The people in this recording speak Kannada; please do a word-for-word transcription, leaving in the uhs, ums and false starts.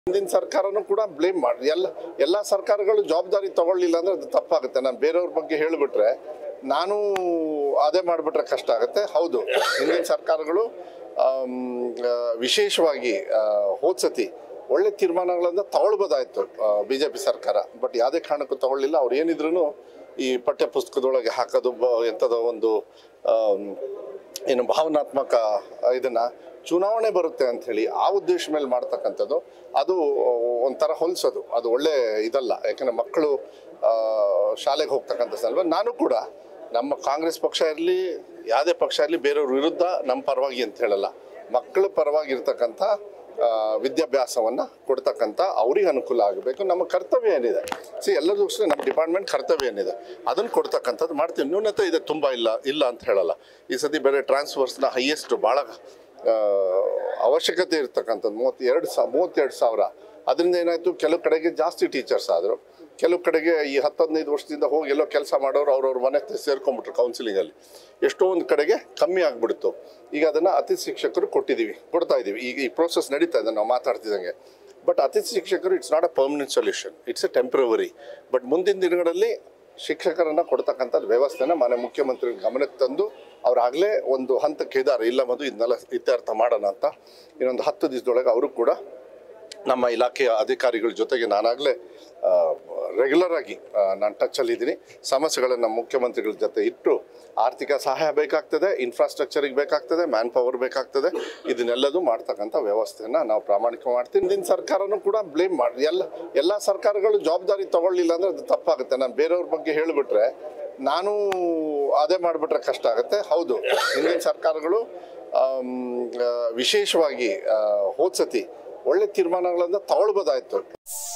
ಹಿಂದಿನ ಸರ್ಕಾರನೂ ಕೂಡ ಬ್ಲೇಮ್ ಮಾಡಿ ಎಲ್ಲ ಎಲ್ಲ ಸರ್ಕಾರಗಳು ಜವಾಬ್ದಾರಿ ತಗೊಳ್ಳಿಲ್ಲ ಅಂದ್ರೆ ಅದು ತಪ್ಪಾಗುತ್ತೆ. ನಾನು ಬೇರೆಯವ್ರ ಬಗ್ಗೆ ಹೇಳಿಬಿಟ್ರೆ ನಾನು ಅದೇ ಮಾಡಿಬಿಟ್ರೆ ಕಷ್ಟ ಆಗುತ್ತೆ. ಹೌದು, ಹಿಂದಿನ ಸರ್ಕಾರಗಳು ವಿಶೇಷವಾಗಿ ಹೋದ್ಸತಿ ಒಳ್ಳೆ ತೀರ್ಮಾನಗಳನ್ನು ತಗೊಳ್ಬೋದಾಯ್ತು ಬಿ ಜೆ ಪಿ ಸರ್ಕಾರ. ಬಟ್ ಯಾವುದೇ ಕಾರಣಕ್ಕೂ ತಗೊಳ್ಳಿಲ್ಲ. ಅವ್ರು ಏನಿದ್ರು ಈ ಪಠ್ಯ ಪುಸ್ತಕದೊಳಗೆ ಹಾಕೋದು ಎಂಥದೋ ಒಂದು ಏನು ಭಾವನಾತ್ಮಕ ಇದನ್ನು ಚುನಾವಣೆ ಬರುತ್ತೆ ಅಂಥೇಳಿ ಆ ಉದ್ದೇಶ ಮೇಲೆ ಮಾಡ್ತಕ್ಕಂಥದ್ದು ಅದು ಒಂಥರ ಹೊಲಿಸೋದು. ಅದು ಒಳ್ಳೆ ಇದಲ್ಲ. ಯಾಕಂದರೆ ಮಕ್ಕಳು ಶಾಲೆಗೆ ಹೋಗ್ತಕ್ಕಂಥ ಸಂದರ್ಭ ನಾನು ಕೂಡ ನಮ್ಮ ಕಾಂಗ್ರೆಸ್ ಪಕ್ಷ ಇರಲಿ ಯಾವುದೇ ಪಕ್ಷ ಇರಲಿ ಬೇರೆಯವ್ರ ವಿರುದ್ಧ ನಮ್ಮ ಪರವಾಗಿ ಅಂತ ಹೇಳಲ್ಲ. ಮಕ್ಕಳ ಪರವಾಗಿರ್ತಕ್ಕಂಥ ವಿದ್ಯಾಭ್ಯಾಸವನ್ನು ಕೊಡ್ತಕ್ಕಂಥ ಅವ್ರಿಗೆ ಅನುಕೂಲ ಆಗಬೇಕು. ನಮ್ಮ ಕರ್ತವ್ಯ ಏನಿದೆ ಸಿ ಎಲ್ಲರೂ ಅಷ್ಟೇ ನಮ್ಮ ಡಿಪಾರ್ಟ್ಮೆಂಟ್ ಕರ್ತವ್ಯ ಏನಿದೆ ಅದನ್ನು ಕೊಡ್ತಕ್ಕಂಥದ್ದು ಮಾಡ್ತೀವಿ. ನ್ಯೂನತೆ ಇದೆ ತುಂಬ ಇಲ್ಲ ಇಲ್ಲ ಅಂತ ಹೇಳಲ್ಲ. ಈ ಸತಿ ಬೇರೆ ಟ್ರಾನ್ಸ್ಫರ್ಸ್ನ ಹೈಯೆಸ್ಟ್ ಭಾಳ ಅವಶ್ಯಕತೆ ಇರ್ತಕ್ಕಂಥದ್ದು ಮೂವತ್ತೆರಡು ಸಾ ಮೂವತ್ತೆರಡು ಸಾವಿರ ಅದರಿಂದ ಏನಾಯಿತು, ಕೆಲವು ಕಡೆಗೆ ಜಾಸ್ತಿ ಟೀಚರ್ಸ್ ಆದರು, ಕೆಲವು ಕಡೆಗೆ ಈ ಹತ್ತು ಹದಿನೈದು ವರ್ಷದಿಂದ ಹೋಗಿ ಎಲ್ಲೋ ಕೆಲಸ ಮಾಡೋರು ಅವ್ರವ್ರ ಮನೆ ಸೇರ್ಕೊಂಡ್ಬಿಟ್ರು ಕೌನ್ಸಿಲಿಂಗಲ್ಲಿ. ಎಷ್ಟೋ ಒಂದು ಕಡೆಗೆ ಕಮ್ಮಿ ಆಗಿಬಿಡ್ತು. ಈಗ ಅದನ್ನು ಅತಿಥಿ ಶಿಕ್ಷಕರು ಕೊಟ್ಟಿದ್ದೀವಿ ಕೊಡ್ತಾ ಇದ್ದೀವಿ. ಈಗ ಈ ಪ್ರೋಸೆಸ್ ನಡೀತಾ ಇದೆ ನಾವು ಮಾತಾಡ್ತಿದ್ದಂಗೆ. ಬಟ್ ಅತಿಥಿ ಶಿಕ್ಷಕರು it's not a permanent solution, it's a temporary. But ಮುಂದಿನ ದಿನಗಳಲ್ಲಿ ಶಿಕ್ಷಕರನ್ನು ಕೊಡ್ತಕ್ಕಂಥದ್ದು ವ್ಯವಸ್ಥೆನ ಮನೆ ಮುಖ್ಯಮಂತ್ರಿ ಗಮನಕ್ಕೆ ತಂದು ಅವರಾಗಲೇ ಒಂದು ಹಂತಕ್ಕೆ ಇದ್ದಾರೆ, ಇಲ್ಲ ಮದು ಇದನ್ನೆಲ್ಲ ಇತ್ಯರ್ಥ ಮಾಡೋಣ ಅಂತ. ಇನ್ನೊಂದು ಹತ್ತು ದಿವಸದೊಳಗೆ ಅವರು ಕೂಡ ನಮ್ಮ ಇಲಾಖೆಯ ಅಧಿಕಾರಿಗಳ ಜೊತೆಗೆ ನಾನಾಗಲೇ ರೆಗ್ಯುಲರ್ ಆಗಿ ನಾನು ಟಚ್ಚಲ್ಲಿದ್ದೀನಿ. ಸಮಸ್ಯೆಗಳನ್ನು ನಮ್ಮ ಮುಖ್ಯಮಂತ್ರಿಗಳ ಜೊತೆ ಇಟ್ಟು ಆರ್ಥಿಕ ಸಹಾಯ ಬೇಕಾಗ್ತದೆ, ಇನ್ಫ್ರಾಸ್ಟ್ರಕ್ಚರಿಗೆ ಬೇಕಾಗ್ತದೆ, ಮ್ಯಾನ್ ಪವರ್ ಬೇಕಾಗ್ತದೆ. ಇದನ್ನೆಲ್ಲದೂ ಮಾಡ್ತಕ್ಕಂಥ ವ್ಯವಸ್ಥೆಯನ್ನು ನಾವು ಪ್ರಾಮಾಣಿಕ ಮಾಡ್ತೀವಿ. ಹಿಂದಿನ ಸರ್ಕಾರನೂ ಕೂಡ ಬ್ಲೇಮ್ ಮಾಡಿ ಎಲ್ಲ ಎಲ್ಲ ಸರ್ಕಾರಗಳು ಜವಾಬ್ದಾರಿ ತಗೊಳ್ಳಿಲ್ಲ ಅಂದರೆ ಅದು ತಪ್ಪಾಗುತ್ತೆ. ನಾನು ಬೇರೆಯವ್ರ ಬಗ್ಗೆ ಹೇಳಿಬಿಟ್ರೆ ನಾನು ಅದೇ ಮಾಡಿಬಿಟ್ರೆ ಕಷ್ಟ ಆಗುತ್ತೆ. ಹೌದು, ಹಿಂದಿನ ಸರ್ಕಾರಗಳು ವಿಶೇಷವಾಗಿ ಹೋದ್ಸತಿ ಒಳ್ಳೆ ತೀರ್ಮಾನಗಳನ್ನು ತಗೊಳ್ಬೋದಾಯ್ತು.